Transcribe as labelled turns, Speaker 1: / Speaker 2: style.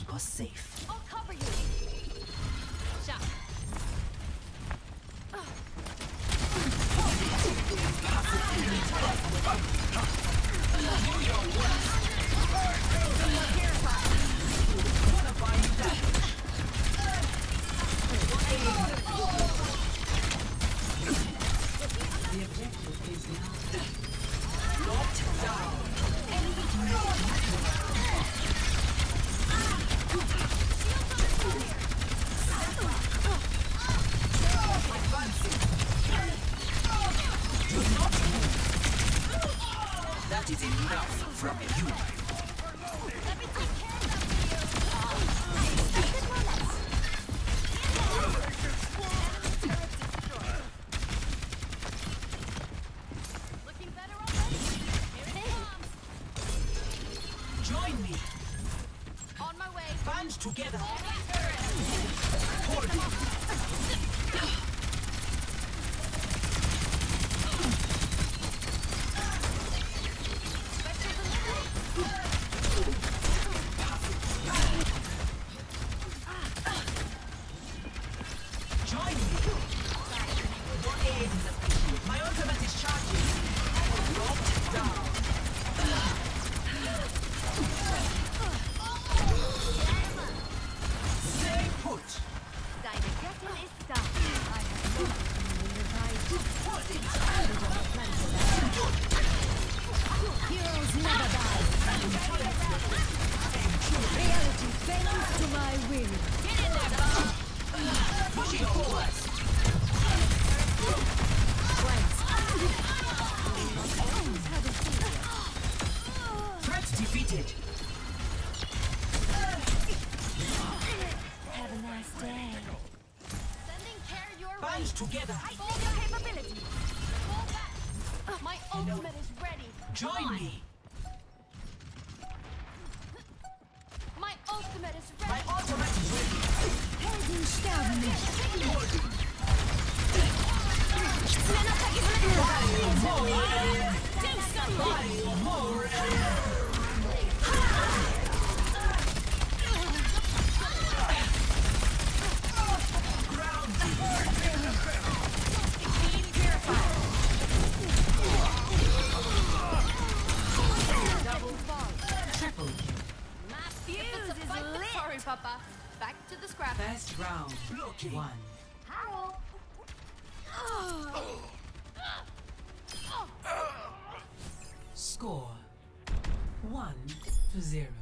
Speaker 1: keep us safe.
Speaker 2: I'll cover you. Shot.
Speaker 1: The objective is now locked down. That is enough from you.
Speaker 2: Let me take care of you. Looking better already. Here it comes.
Speaker 1: Join me.
Speaker 2: On my way.
Speaker 1: Band together.
Speaker 2: Hold it.
Speaker 1: Join me. Your aid is appreciated. My ultimate is charging. Locked down. Stay put.
Speaker 2: Deine Göttin ist da. I have been revived. Heroes never die. Reality bends to my will. Get in there, Bob.
Speaker 1: Pushing forward. Threat defeated.
Speaker 2: Have a nice day. Sending care your way.
Speaker 1: Band together.
Speaker 2: Full capability. Fall back. My ultimate is ready.
Speaker 1: Join me.
Speaker 2: My ultimate is
Speaker 1: My
Speaker 2: ready.
Speaker 1: ultimate is ready.
Speaker 2: Helden sterben nicht.
Speaker 1: Triple.
Speaker 2: My fuse is lit. Sorry, Papa. Back to the scrap.
Speaker 1: First round.
Speaker 3: Blocking.
Speaker 1: 1.
Speaker 2: How?
Speaker 1: Score 1-0.